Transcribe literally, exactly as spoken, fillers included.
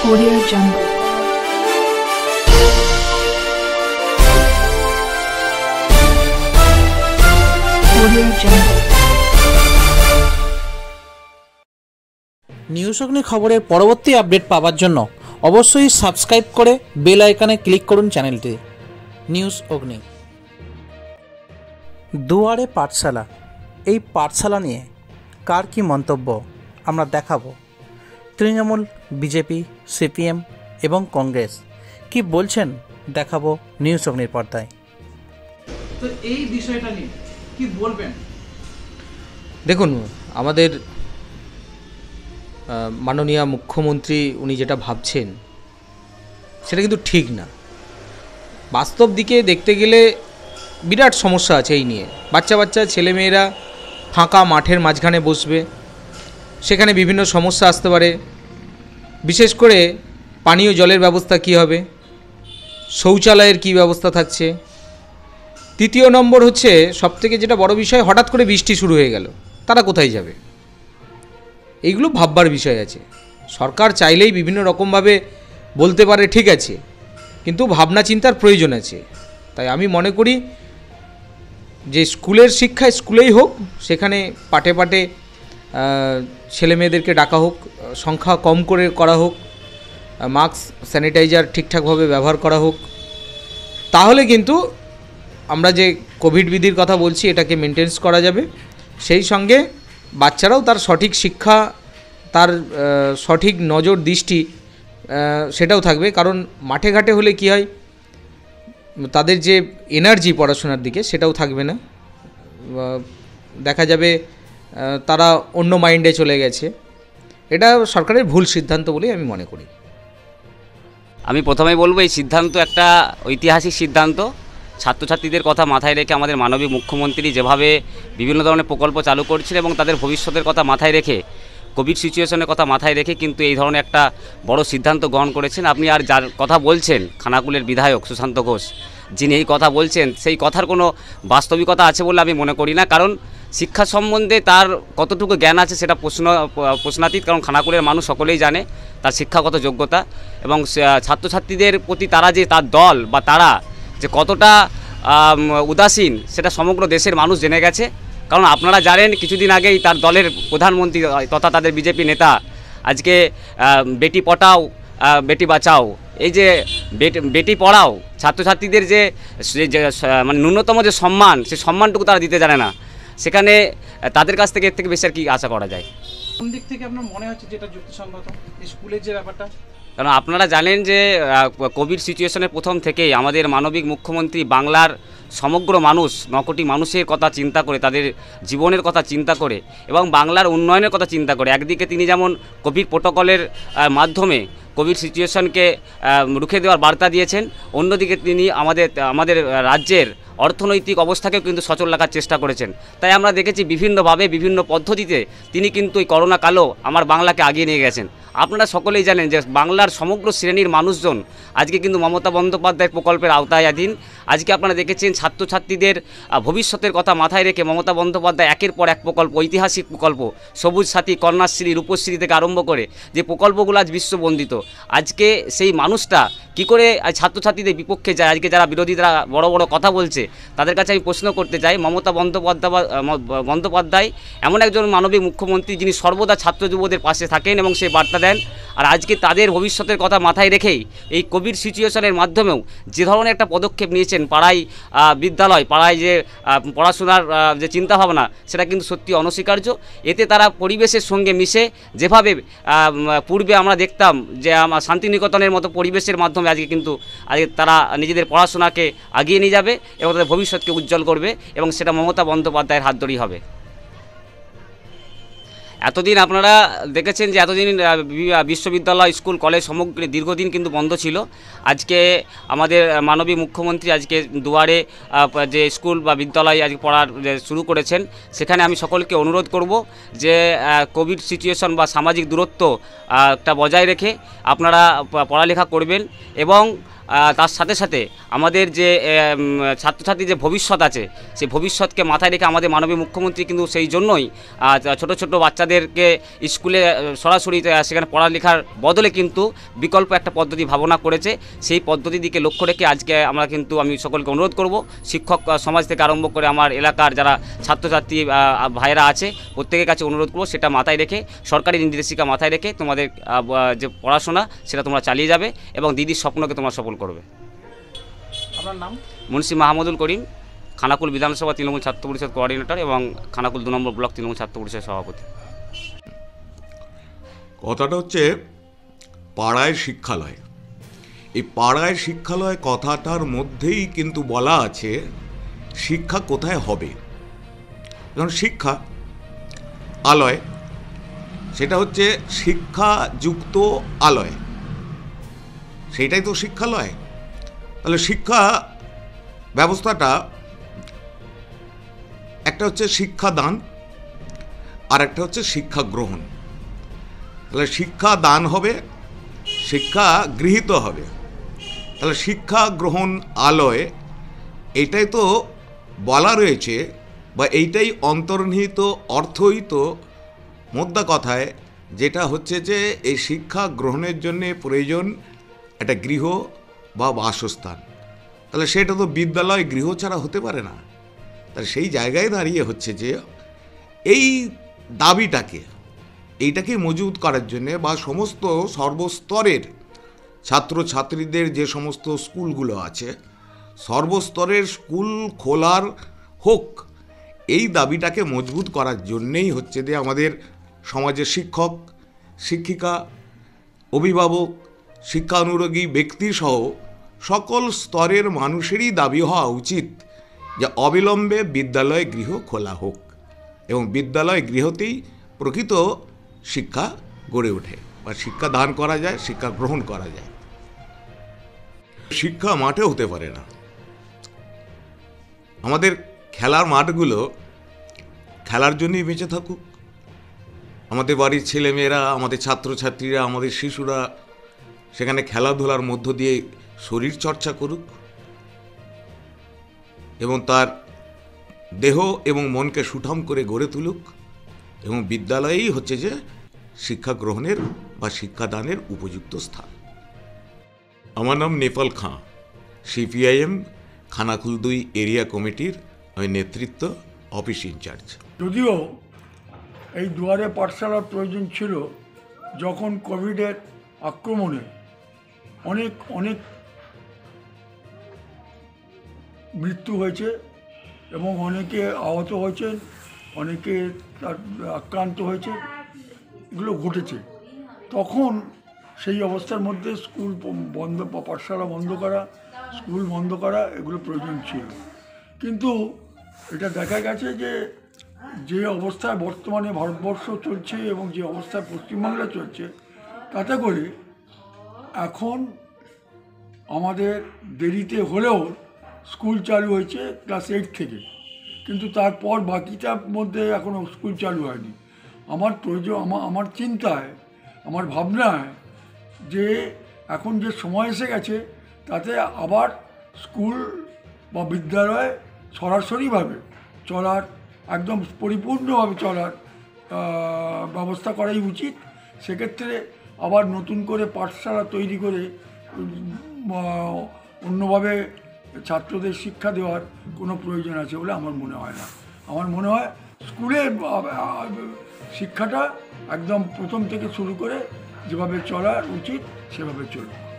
Audio Jungle. Audio Jungle. News Agni খবরের পরবর্তী update পাওয়ার জন্য অবশ্যই সাবস্ক্রাইব করে বেল আইকনে ক্লিক করুন চ্যানেলটি নিউজ অগ্নি। দুয়ারে পাঠশালা, এই পাঠশালা নিয়ে কার কী মন্তব্য আমরা দেখাবো। তৃণমূল, বিজেপি, সিপিএম এবং কংগ্রেস কি বলছেন দেখাবো নিউজ অগ্নির পর্দায়। তো এই বিষয়টা নিয়ে কি বলবেন? দেখুন, আমাদের মাননীয় মুখ্যমন্ত্রী উনি যেটা ভাবছেন সেটা কিন্তু ঠিক না। বাস্তব দিকে দেখতে গেলে বিরাট সমস্যা আছে এই নিয়ে। বাচ্চা বাচ্চা ছেলেমেয়েরা ফাঁকা মাঠের মাঝখানে বসবে, সেখানে বিভিন্ন সমস্যা আসতে পারে। বিশেষ করে পানীয় জলের ব্যবস্থা কী হবে, শৌচালয়ের কী ব্যবস্থা থাকছে। তৃতীয় নম্বর হচ্ছে সবথেকে যেটা বড় বিষয়, হঠাৎ করে বৃষ্টি শুরু হয়ে গেল, তারা কোথায় যাবে? এইগুলো ভাববার বিষয় আছে। সরকার চাইলেই বিভিন্ন রকমভাবে বলতে পারে, ঠিক আছে, কিন্তু ভাবনা চিন্তার প্রয়োজন আছে। তাই আমি মনে করি যে স্কুলের শিক্ষা স্কুলেই হোক, সেখানে পাটে পাটে ছেলে মেয়েদেরকে ডাকা হোক, সংখ্যা কম করে করা হোক, মাস্ক স্যানিটাইজার ঠিকঠাকভাবে ব্যবহার করা হোক। তাহলে কিন্তু আমরা যে কোভিড বিধির কথা বলছি এটাকে মেনটেন্স করা যাবে। সেই সঙ্গে বাচ্চারাও তার সঠিক শিক্ষা, তার সঠিক নজর দৃষ্টি সেটাও থাকবে। কারণ মাঠে ঘাটে হলে কি হয়, তাদের যে এনার্জি পড়াশোনার দিকে সেটাও থাকবে না, দেখা যাবে তারা অন্য মাইন্ডে চলে গেছে। এটা সরকারের ভুল সিদ্ধান্ত বলেই আমি মনে করি। আমি প্রথমেই বলবো, এই সিদ্ধান্ত একটা ঐতিহাসিক সিদ্ধান্ত। ছাত্রছাত্রীদের কথা মাথায় রেখে আমাদের মাননীয় মুখ্যমন্ত্রী যেভাবে বিভিন্ন ধরনের প্রকল্প চালু করছেন এবং তাদের ভবিষ্যতের কথা মাথায় রেখে, কোভিড সিচুয়েশনের কথা মাথায় রেখে কিন্তু এই ধরনের একটা বড় সিদ্ধান্ত গ্রহণ করেছেন। আপনি আর যার কথা বলছেন, খানাকুলের বিধায়ক সুশান্ত ঘোষ, যিনি এই কথা বলছেন, সেই কথার কোনো বাস্তবিকতা আছে বলে আমি মনে করি না। কারণ শিক্ষা সম্বন্ধে তার কতটুকু জ্ঞান আছে সেটা প্রশ্ন প্রশ্নাতীত। কারণ খানাকুলের মানুষ সকলেই জানে তার শিক্ষাগত যোগ্যতা এবং ছাত্রছাত্রীদের প্রতি তারা যে তার দল বা তারা যে কতটা উদাসীন সেটা সমগ্র দেশের মানুষ জেনে গেছে। কারণ আপনারা জানেন, কিছুদিন আগেই তার দলের প্রধানমন্ত্রী তথা তাদের বিজেপি নেতা আজকে বেটি পটাও বেটি বাঁচাও, এই যে বেটি পড়াও, ছাত্রছাত্রীদের যে মানে ন্যূনতম যে সম্মান, সেই সম্মানটুকু তারা দিতে জানে না। সেখানে তাদের কাছ থেকে এর থেকে বেশি আর কি আশা করা যায়? কোন দিক থেকে আপনার মনে হচ্ছে যেটা যুক্তিসঙ্গত স্কুলের যে ব্যাপারটা? কারণ আপনারা জানেন যে কোভিড সিচুয়েশনের প্রথম থেকেই আমাদের মানবিক মুখ্যমন্ত্রী বাংলার সমগ্র মানুষ, ন কোটি মানুষের কথা চিন্তা করে, তাদের জীবনের কথা চিন্তা করে এবং বাংলার উন্নয়নের কথা চিন্তা করে একদিকে তিনি যেমন কোভিড প্রোটোকলের মাধ্যমে কোভিড সিচুয়েশনকে রুখে দেওয়ার বার্তা দিয়েছেন, অন্যদিকে তিনি আমাদের আমাদের রাজ্যের অর্থনৈতিক অবস্থাকেও কিন্তু সচল রাখার চেষ্টা করেছেন। তাই আমরা দেখেছি বিভিন্নভাবে বিভিন্ন পদ্ধতিতে তিনি কিন্তু এই করোনা কালেও আমার বাংলাকে আগিয়ে নিয়ে গেছেন। আপনারা সকলেই জানেন যে বাংলার সমগ্র শ্রেণীর মানুষজন আজকে কিন্তু মমতা বন্দ্যোপাধ্যায়ের প্রকল্পের আওতায়াধীন। আজকে আপনারা দেখেছেন ছাত্রছাত্রীদের ভবিষ্যতের কথা মাথায় রেখে মমতা বন্দ্যোপাধ্যায় একের পর এক প্রকল্প, ঐতিহাসিক প্রকল্প, সবুজ সাথী, কন্যাশ্রী, রূপশ্রী থেকে আরম্ভ করে যে প্রকল্পগুলো আজ বিশ্ববন্দিত। আজকে সেই মানুষটা কি করে ছাত্রছাত্রীদের বিপক্ষে যায়? আজকে যারা বিরোধীরা বড় বড় কথা বলছে তাদের কাছে আমি প্রশ্ন করতে চাই, মমতা বন্দ্যোপাধ্যায় বন্দ্যোপাধ্যায় এমন একজন মানবিক মুখ্যমন্ত্রী যিনি সর্বদা ছাত্র যুবদের পাশে থাকেন এবং সে বার্তা দেন। আর আজকে তাদের ভবিষ্যতের কথা মাথায় রেখেই এই কোভিড সিচুয়েশনের মাধ্যমেও যে ধরনের একটা পদক্ষেপ নিয়েছেন, পাড়ায় বিদ্যালয়, পাড়ায় যে পড়াশোনার যে চিন্তাভাবনা, সেটা কিন্তু সত্যি অনস্বীকার্য। এতে তারা পরিবেশের সঙ্গে মিশে, যেভাবে পূর্বে আমরা দেখতাম যে আমার শান্তিনিকেতনের মতো পরিবেশের মাধ্যমে আজকে কিন্তু আজকে তারা নিজেদের পড়াশোনাকে আগিয়ে নিয়ে যাবে এবং তাদের ভবিষ্যৎকে উজ্জ্বল করবে এবং সেটা মমতা বন্দ্যোপাধ্যায়ের হাত ধরেই হবে। এতদিন আপনারা দেখেছেন যে এতদিন বিশ্ববিদ্যালয়, স্কুল, কলেজ সমগ্র দীর্ঘদিন কিন্তু বন্ধ ছিল। আজকে আমাদের মাননীয় মুখ্যমন্ত্রী আজকে দুয়ারে যে স্কুল বা বিদ্যালয় আজকে পড়ার শুরু করেছেন, সেখানে আমি সকলকে অনুরোধ করব যে কোভিড সিচুয়েশন বা সামাজিক দূরত্ব একটা বজায় রেখে আপনারা পড়ালেখা করবেন এবং তার সাথে সাথে আমাদের যে ছাত্রছাত্রীর যে ভবিষ্যৎ আছে সেই ভবিষ্যৎকে মাথায় রেখে আমাদের মাননীয় মুখ্যমন্ত্রী কিন্তু সেই জন্যই ছোট ছোট বাচ্চাদেরকে স্কুলে সরাসরি সেখানে পড়ালেখার বদলে কিন্তু বিকল্প একটা পদ্ধতি ভাবনা করেছে। সেই পদ্ধতির দিকে লক্ষ্য রেখে আজকে আমরা কিন্তু আমি সকলকে অনুরোধ করব, শিক্ষক সমাজ থেকে আরম্ভ করে আমার এলাকার যারা ছাত্রছাত্রী ভাইয়েরা আছে প্রত্যেকের কাছে অনুরোধ করব, সেটা মাথায় রেখে সরকারি নির্দেশিকা মাথায় রেখে তোমাদের যে পড়াশোনা সেটা তোমরা চালিয়ে যাবে এবং দিদির স্বপ্নকে তোমরা সফল করবে। আপনার নাম? মুন্সি মাহমুদুল করিম, খানাকুল বিধানসভা তৃণমূল ছাত্র পরিষদ কোঅর্ডিনেটর এবং খানাকুল দু নম্বর ব্লক তৃণমূল ছাত্র পরিষদের সভাপতি। কথাটা হচ্ছে পাড়ায় শিক্ষালয়। এই পাড়ায় শিক্ষালয় কথাটার মধ্যেই কিন্তু বলা আছে শিক্ষা কোথায় হবে। কারণ শিক্ষা আলয়, সেটা হচ্ছে শিক্ষাযুক্ত আলয়, সেইটাই তো শিক্ষালয়। তাহলে শিক্ষা ব্যবস্থাটা একটা হচ্ছে শিক্ষাদান আর একটা হচ্ছে শিক্ষা গ্রহণ। তাহলে শিক্ষা দান হবে, শিক্ষা গৃহীত হবে। তাহলে শিক্ষা গ্রহণ আলয়, এইটাই তো বলা রয়েছে বা এইটাই অন্তর্নিহিত অর্থই তো মোদ্দা কথায়, যেটা হচ্ছে যে এই শিক্ষা গ্রহণের জন্যে প্রয়োজন একটা গৃহ বা বাসস্থান। তাহলে সেটা তো বিদ্যালয় গৃহ ছাড়া হতে পারে না। তাহলে সেই জায়গায় দাঁড়িয়ে হচ্ছে যে এই দাবিটাকে এইটাকে মজবুত করার জন্যে বা সমস্ত সর্বস্তরের ছাত্রছাত্রীদের যে সমস্ত স্কুলগুলো আছে সর্বস্তরের স্কুল খোলার হোক, এই দাবিটাকে মজবুত করার জন্যেই হচ্ছে যে আমাদের সমাজের শিক্ষক, শিক্ষিকা, অভিভাবক, শিক্ষানুরাগী ব্যক্তিসহ সকল স্তরের মানুষেরই দাবি হওয়া উচিত যে অবিলম্বে বিদ্যালয় গৃহ খোলা হোক এবং বিদ্যালয় গৃহতেই প্রকৃত শিক্ষা গড়ে ওঠে বা শিক্ষা দান করা যায়, শিক্ষা গ্রহণ করা যায়। শিক্ষা মাঠে হতে পারে না। আমাদের খেলার মাঠগুলো খেলার জন্যই বেঁচে থাকুক। আমাদের বাড়ির ছেলেমেয়েরা, আমাদের ছাত্রছাত্রীরা, আমাদের শিশুরা সেখানে খেলাধুলার মধ্য দিয়ে শরীর চর্চা করুক এবং তার দেহ এবং মনকে সুঠাম করে গড়ে তুলুক এবং বিদ্যালয়েই হচ্ছে যে শিক্ষা গ্রহণের বা শিক্ষাদানের উপযুক্ত স্থান। আমার নাম নেপাল খাঁ, সিপিআইএম খানাকুল দুই এরিয়া কমিটির আমি নেতৃত্ব, অফিস ইনচার্জ। যদিও এই দুয়ারে পাঠশালার প্রয়োজন ছিল, যখন কোভিডের আক্রমণে অনেক অনেক মৃত্যু হয়েছে এবং অনেকে আহত হয়েছেন, অনেকে তার আক্রান্ত হয়েছে, এগুলো ঘটেছে। তখন সেই অবস্থার মধ্যে স্কুল বন্ধ, পাঠশালা বন্ধ করা, স্কুল বন্ধ করা এগুলো প্রয়োজন ছিল। কিন্তু এটা দেখা গেছে যে যে অবস্থায় বর্তমানে ভারতবর্ষ চলছে এবং যে অবস্থায় পশ্চিমবাংলা চলছে, তাতে করে এখন আমাদের দেরিতে হলেও স্কুল চালু হয়েছে ক্লাস এইট থেকে, কিন্তু তারপর বাকিটার মধ্যে এখনও স্কুল চালু হয়নি। আমার প্রয়োজন, আমার আমার চিন্তায়, আমার ভাবনায় যে এখন যে সময় এসে গেছে তাতে আবার স্কুল বা বিদ্যালয় সরাসরিভাবে চলার, একদম পরিপূর্ণভাবে চলার ব্যবস্থা করাই উচিত। সেক্ষেত্রে আবার নতুন করে পাঠশালা তৈরি করে অন্যভাবে ছাত্রদের শিক্ষা দেওয়ার কোনো প্রয়োজন আছে বলে আমার মনে হয় না। আমার মনে হয় স্কুলের শিক্ষাটা একদম প্রথম থেকে শুরু করে যেভাবে চলা উচিত সেভাবে চলবে।